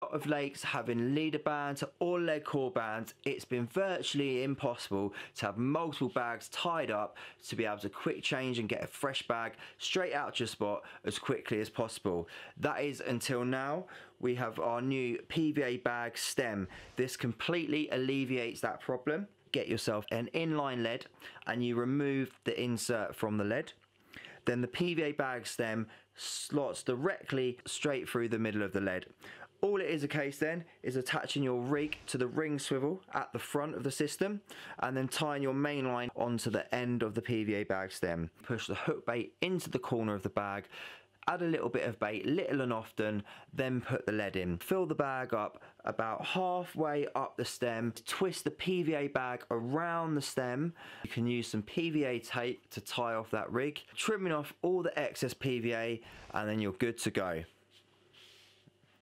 lot of lakes having leader bands or Leadcore bands, it's been virtually impossible to have multiple bags tied up to be able to quick change and get a fresh bag straight out to your spot as quickly as possible. That is until now. We have our new PVA Bag Stem. This completely alleviates that problem. Get yourself an inline lead and you remove the insert from the lead. Then the PVA Bag Stem slots directly straight through the middle of the lead. All it is a case then is attaching your rig to the ring swivel at the front of the system and then tying your main line onto the end of the PVA Bag Stem. Push the hook bait into the corner of the bag, add a little bit of bait, little and often, then put the lead in. Fill the bag up about halfway up the stem, twist the PVA bag around the stem. You can use some PVA tape to tie off that rig, trimming off all the excess PVA, and then you're good to go.